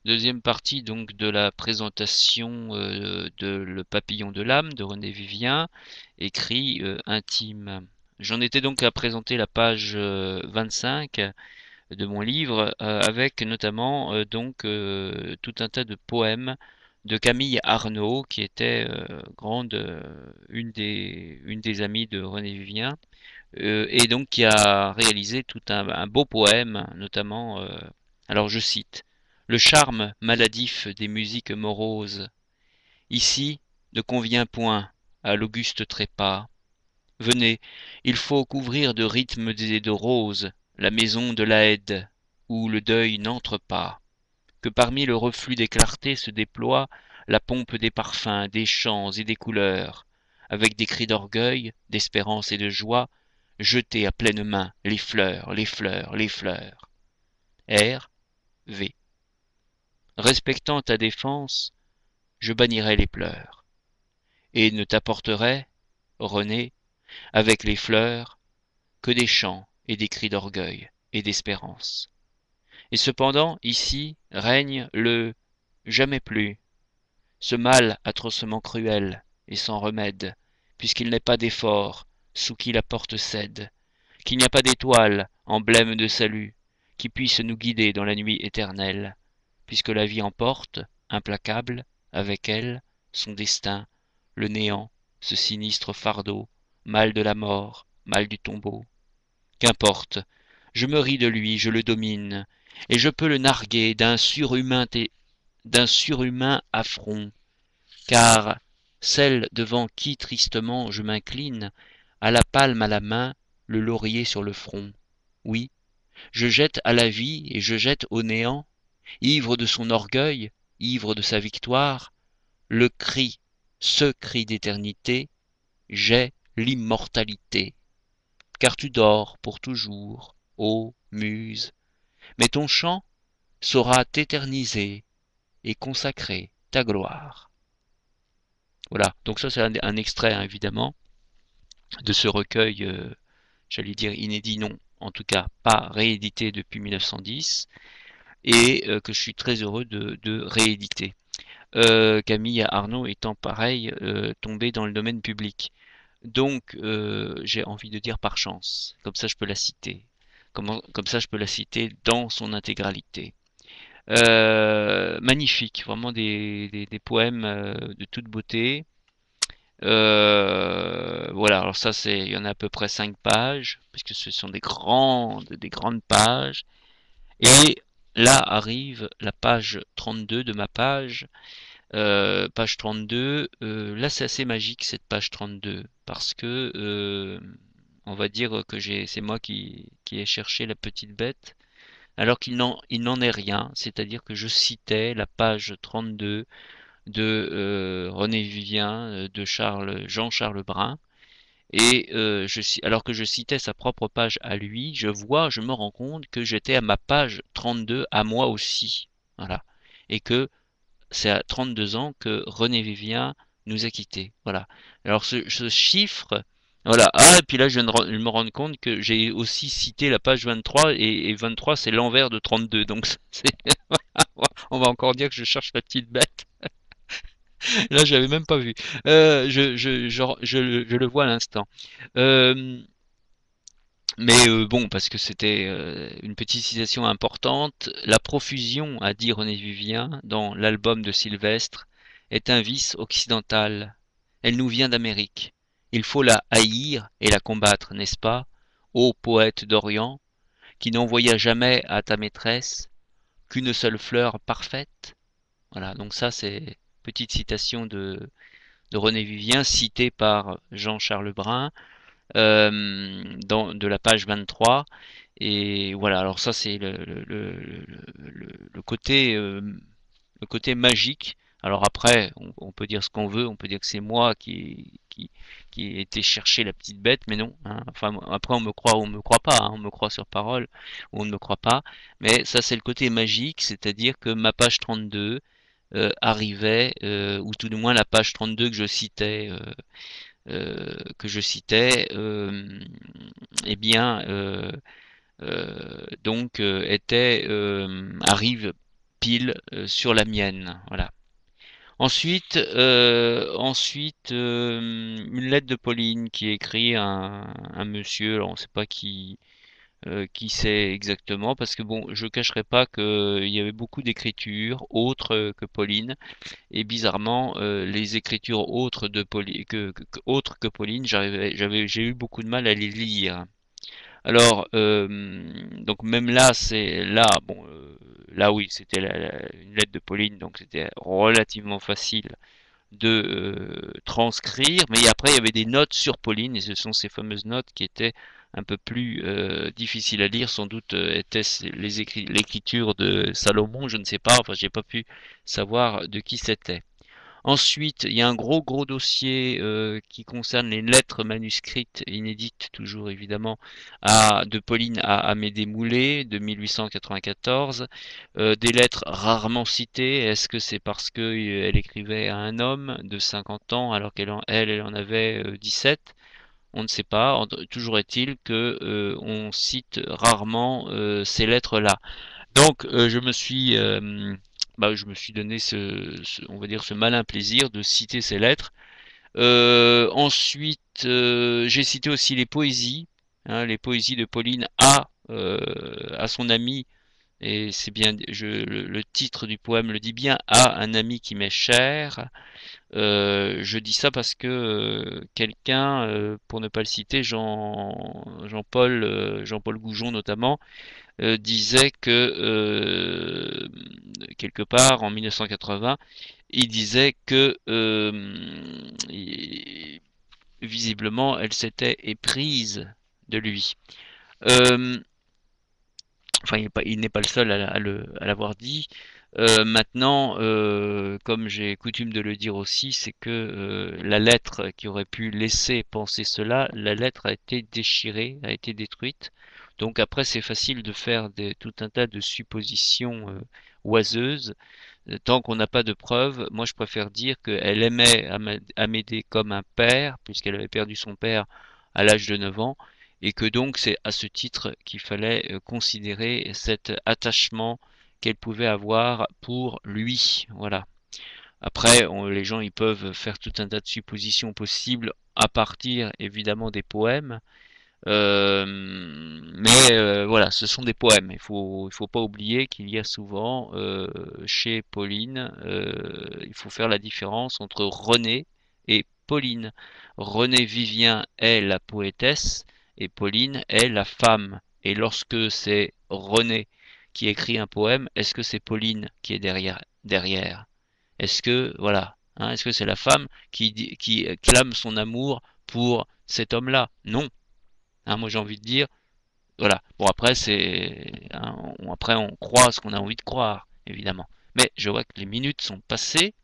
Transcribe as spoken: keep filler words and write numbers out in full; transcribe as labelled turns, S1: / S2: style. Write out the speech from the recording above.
S1: Deuxième partie donc de la présentation euh, de Le Papillon de l'âme de René Vivien, écrit euh, intime. J'en étais donc à présenter la page euh, vingt-cinq de mon livre, euh, avec notamment euh, donc euh, tout un tas de poèmes de Camille Arnaud, qui était euh, grande, euh, une des une des amies de René Vivien, euh, et donc qui a réalisé tout un, un beau poème, notamment, euh, alors je cite, le charme maladif des musiques moroses, ici, ne convient point à l'auguste trépas. Venez, il faut couvrir de rythmes et de roses la maison de la haide, où le deuil n'entre pas, que parmi le reflux des clartés se déploie la pompe des parfums, des chants et des couleurs, avec des cris d'orgueil, d'espérance et de joie, jeter à pleine main les fleurs, les fleurs, les fleurs. R. V. Respectant ta défense, je bannirai les pleurs, et ne t'apporterai, René, avec les fleurs, que des chants et des cris d'orgueil et d'espérance. Et cependant, ici, règne le jamais plus, ce mal atrocement cruel et sans remède, puisqu'il n'est pas d'effort sous qui la porte cède, qu'il n'y a pas d'étoile, emblème de salut, qui puisse nous guider dans la nuit éternelle, puisque la vie emporte, implacable, avec elle, son destin, le néant, ce sinistre fardeau, mal de la mort, mal du tombeau. Qu'importe, je me ris de lui, je le domine, et je peux le narguer d'un surhumain, d'un surhumain affront, car celle devant qui tristement je m'incline a la palme à la main, le laurier sur le front. Oui, je jette à la vie et je jette au néant, ivre de son orgueil, ivre de sa victoire, le cri, ce cri d'éternité, j'ai l'immortalité. Car tu dors pour toujours, ô muse, mais ton chant saura t'éterniser et consacrer ta gloire. Voilà, donc ça c'est un, un extrait hein, évidemment de ce recueil, euh, j'allais dire inédit, non, en tout cas pas réédité depuis mille neuf cent dix, et euh, que je suis très heureux de, de rééditer. Euh, Camille Arnaud étant pareil, euh, tombé dans le domaine public. Donc euh, j'ai envie de dire par chance, comme ça je peux la citer. Comme, comme ça je peux la citer dans son intégralité. Euh, magnifique, vraiment des, des, des poèmes euh, de toute beauté. Euh, voilà, alors ça c'est, il y en a à peu près cinq pages, puisque ce sont des grandes, des grandes pages. Et là arrive la page trente-deux de ma page. Euh, page trente-deux, euh, là c'est assez magique cette page trente-deux, parce que euh, on va dire que j'ai, c'est moi qui, qui ai cherché la petite bête, alors qu'il n'en, il n'en est rien, c'est-à-dire que je citais la page trente-deux de euh, René Vivien, euh, de Charles, Jean-Charles Brun, et euh, je, alors que je citais sa propre page à lui, je vois, je me rends compte que j'étais à ma page trente-deux à moi aussi, voilà, et que c'est à trente-deux ans que René Vivien nous a quittés, voilà. Alors ce, ce chiffre, voilà, ah, et puis là je viens de me rendre compte que j'ai aussi cité la page vingt-trois, et, et vingt-trois c'est l'envers de trente-deux, donc c'est, on va encore dire que je cherche la petite bête. Là, j'avais même pas vu. Euh, je, je, je, je, je le vois à l'instant. Euh, mais euh, bon, parce que c'était euh, une petite citation importante. La profusion, a dit René Vivien dans l'album de Sylvestre, est un vice occidental. Elle nous vient d'Amérique. Il faut la haïr et la combattre, n'est-ce pas, ô poète d'Orient, qui n'envoya jamais à ta maîtresse qu'une seule fleur parfaite? Voilà, donc ça c'est petite citation de de René Vivien, cité par Jean-Charles Brun, euh, dans, de la page vingt-trois. Et voilà, alors ça c'est le, le, le, le, le côté, euh, le côté magique. Alors après, on, on peut dire ce qu'on veut, on peut dire que c'est moi qui, qui, qui ai été chercher la petite bête, mais non. Hein. Enfin, après, on me croit ou on me croit pas. Hein. On me croit sur parole ou on ne me croit pas. Mais ça, c'est le côté magique, c'est-à-dire que ma page trente-deux, euh, arrivait, euh, ou tout du moins la page trente-deux que je citais, euh, euh, que je citais, euh, eh bien, euh, euh, donc euh, était euh, arrive pile euh, sur la mienne. Voilà. Ensuite, euh, ensuite euh, une lettre de Pauline qui écrit à un, un monsieur, alors on ne sait pas qui, euh, qui c'est exactement, parce que bon, je cacherai pas qu'il y avait beaucoup d'écritures autres euh, que Pauline, et bizarrement, euh, les écritures autres de Pauline, que, que- que- autres que Pauline, j'arrivais, j'avais, j'ai eu beaucoup de mal à les lire. Alors, euh, donc même là, c'est là, bon, euh, là oui, c'était la- la- une lettre de Pauline, donc c'était relativement facile de euh, transcrire, mais après il y avait des notes sur Pauline, et ce sont ces fameuses notes qui étaient un peu plus euh, difficiles à lire, sans doute euh, étaient-ce les écrits, l'écriture de Salomon, je ne sais pas, enfin j'ai pas pu savoir de qui c'était. Ensuite, il y a un gros gros dossier euh, qui concerne les lettres manuscrites, inédites toujours évidemment, à, de Pauline à Amédée Moulet de mille huit cent quatre-vingt-quatorze. Euh, des lettres rarement citées. Est-ce que c'est parce que euh, elle écrivait à un homme de cinquante ans alors qu'elle en, elle, elle en avait euh, dix-sept? On ne sait pas. En- Toujours est-il que euh, on cite rarement euh, ces lettres-là. Donc, euh, je me suis, euh, bah, je me suis donné ce, ce- on va dire, ce malin plaisir de citer ces lettres. Euh, ensuite, euh, j'ai cité aussi les poésies, hein, les poésies de Pauline à, euh, à son ami, et c'est bien, je, le, le titre du poème le dit bien, à un ami qui m'est cher. Euh, je dis ça parce que euh, quelqu'un, euh, pour ne pas le citer, Jean, Jean-Paul, euh, Jean-Paul Goujon notamment, euh, disait que euh, quelque part en mille neuf cent quatre-vingts, il disait que euh, il- visiblement elle s'était éprise de lui. Euh, enfin, il n'est pas, il n'est pas le seul à, à le, à l'avoir dit. Euh, maintenant, euh, comme j'ai coutume de le dire aussi, c'est que euh, la lettre qui aurait pu laisser penser cela, la lettre a été déchirée, a été détruite. Donc après, c'est facile de faire des, tout un tas de suppositions euh, oiseuses. Euh, Tant qu'on n'a pas de preuves, moi je préfère dire qu'elle aimait Ama- Amédée comme un père, puisqu'elle avait perdu son père à l'âge de neuf ans, et que donc c'est à ce titre qu'il fallait euh, considérer cet attachement qu'elle pouvait avoir pour lui. Voilà. Après, on- les gens ils peuvent faire tout un tas de suppositions possibles à partir évidemment des poèmes. Euh, mais euh, voilà, ce sont des poèmes. Il faut, il faut pas oublier qu'il y a souvent euh, chez Pauline, euh, il faut faire la différence entre René et Pauline. René Vivien est la poétesse et Pauline est la femme. Et lorsque c'est René qui écrit un poème, est-ce que c'est Pauline qui est derrière, derrière? Est-ce que voilà, hein, est-ce que c'est la femme qui, dit- qui clame son amour pour cet homme-là? Non. Hein, moi j'ai envie de dire, voilà. Bon après c'est, hein, on, après on croit ce qu'on a envie de croire, évidemment. Mais je vois que les minutes sont passées.